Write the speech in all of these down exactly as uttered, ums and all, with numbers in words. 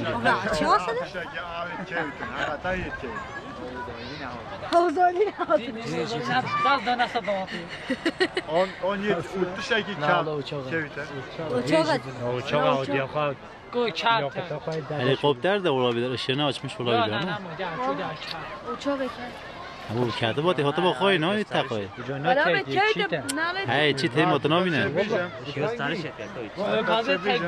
Vabbè, ci va se Havzani On on yedi uttu şey ki kağıt. Uçağa Uçağa uçağa Helikopter de olabilir, ışığını açmış olabilir ama. Uçağa Bu kağıdı bu tehota bu koy ne ita koy. Bana be köyde nale Hey çit hem otuna bine. gösteriş yapıyor. Bazı tek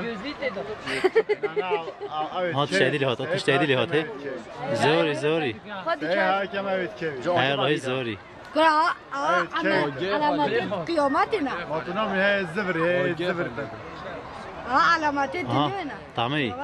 Hat şey değil hat, atış şey değil hat. Zori zori. Hadi Hey köy. hakem evet kevi. Hayır hayır zori. Kura ana alamati kıyametine. Matuna mı hey zıvır hey zıvır. Ha alamati Aha dinleme. tamam iyi.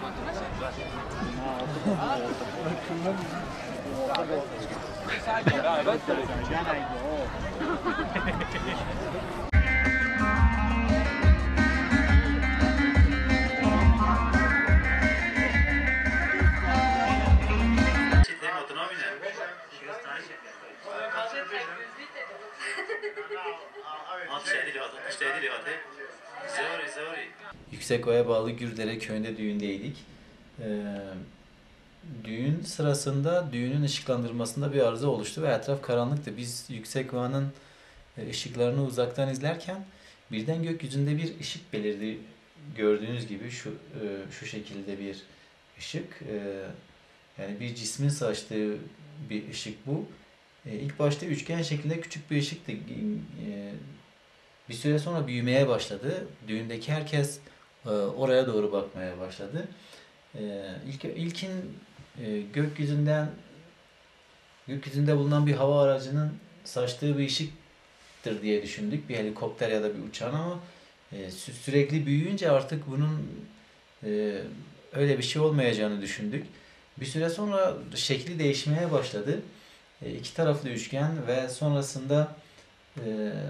Yüksekova'ya bağlı Gürdere köyünde düğündeydik. Ee, düğün sırasında düğünün ışıklandırmasında bir arıza oluştu ve etraf karanlıktı. Biz Yüksekova'nın e, ışıklarını uzaktan izlerken birden gökyüzünde bir ışık belirdi. Gördüğünüz gibi şu e, şu şekilde bir ışık. E, yani bir cismin saçtığı bir ışık bu. E, ilk başta üçgen şeklinde küçük bir ışıktı. E, bir süre sonra büyümeye başladı. Düğündeki herkes e, oraya doğru bakmaya başladı. E, ilk ilkin e, gökyüzünden gökyüzünde bulunan bir hava aracının saçtığı bir ışıktır diye düşündük. Bir helikopter ya da bir uçağın ama e, sü- sürekli büyüyünce artık bunun e, öyle bir şey olmayacağını düşündük. Bir süre sonra şekli değişmeye başladı. E, iki taraflı üçgen ve sonrasında e,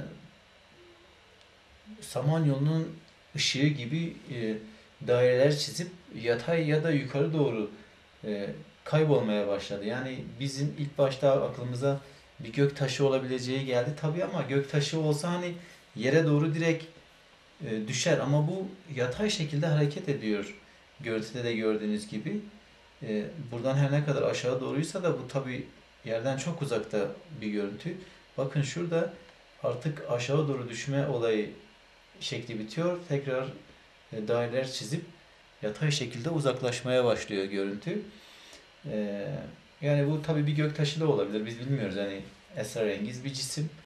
Samanyolu'nun ışığı gibi e, daireler çizip yatay ya da yukarı doğru e, kaybolmaya başladı. Yani bizim ilk başta aklımıza bir gök taşı olabileceği geldi tabii ama gök taşı olsa hani yere doğru direkt e, düşer ama bu yatay şekilde hareket ediyor. Görüntüde de gördüğünüz gibi. E, buradan her ne kadar aşağı doğruysa da bu tabii yerden çok uzakta bir görüntü. Bakın şurada artık aşağı doğru düşme olayı şekli bitiyor. Tekrar e, daireler çizip yatay şekilde uzaklaşmaya başlıyor görüntü. E, yani bu tabii bir göktaşı da olabilir. Biz bilmiyoruz. Yani esrarengiz bir cisim.